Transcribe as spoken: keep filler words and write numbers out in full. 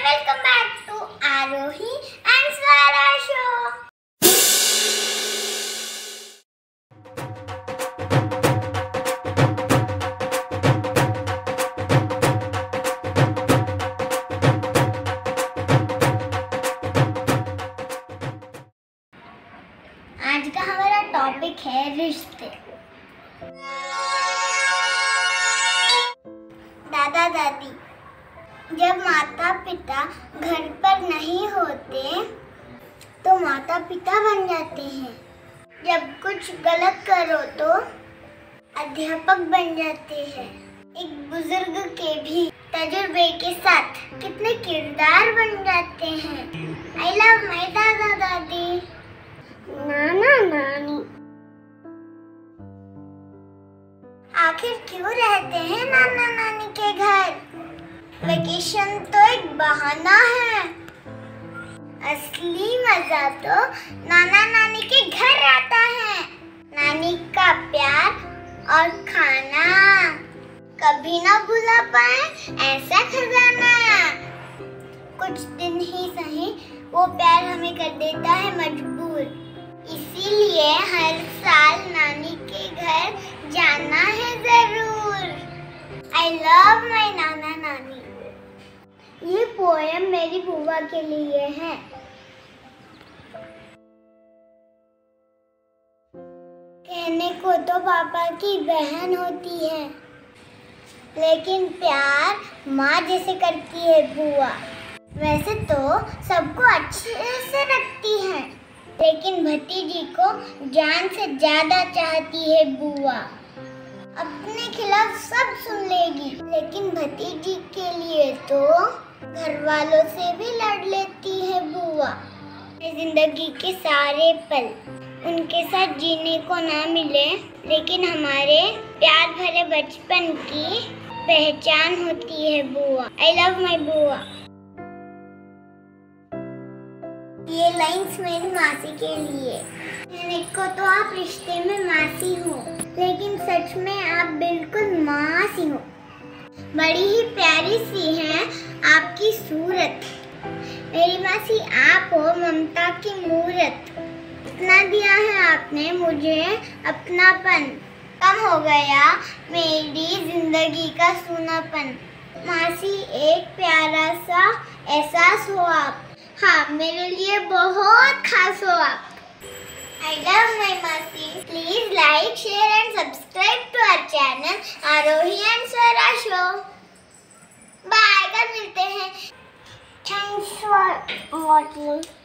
welcome back to Arohi and Swara show. आज का हमारा टॉपिक है रिश्ते। दादा दादी, जब माता पिता घर पर नहीं होते तो माता पिता बन जाते हैं। जब कुछ गलत करो तो अध्यापक बन जाते हैं। एक बुजुर्ग के भी तजुर्बे के साथ कितने किरदार बन जाते हैं। आई लव माय दादा दादी, नाना नानी। आखिर क्यों रहते हैं नाना नानी के घर? वेकेशन तो एक बहाना है, असली मजा तो नाना नानी के घर आता है। नानी का प्यार और खाना कभी ना भुला पाए ऐसा खजाना। कुछ दिन ही सही वो प्यार हमें कर देता है मजबूर, इसीलिए हर साल नानी के घर जाना है जरूर। आई लव माय नाना नानी। ये पोएम मेरी बुआ के लिए है। कहने को तो पापा की बहन होती है, लेकिन प्यार माँ जैसे करती है बुआ। वैसे तो सबको अच्छे से रखती है, लेकिन भतीजी को जान से ज्यादा चाहती है बुआ। अपने खिलाफ सब सुन लेगी, लेकिन भतीजी के लिए तो घर वालों से भी लड़ लेती है बुआ। जिंदगी के सारे पल उनके साथ जीने को ना मिले, लेकिन हमारे प्यार भरे बचपन की पहचान होती है बुआ। आई लव माय बुआ। ये लाइन्स मेरी मासी के लिए। कहने को तो आप रिश्ते में मासी हो, लेकिन सच में आप बिल्कुल मासी हो। बड़ी ही प्यारी सी है आपकी सूरत। मेरी मासी आप हो ममता की मूरत। इतना दिया है आपने मुझे अपनापन, कम हो गया मेरी जिंदगी का सूनापन। मासी एक प्यारा सा एहसास हो आप, हाँ मेरे लिए बहुत खास हो आप। I love my मासी। Please like, share and subscribe to our channel Arohi and Swara show. Bye, कल मिलते हैं। Thanks for watching.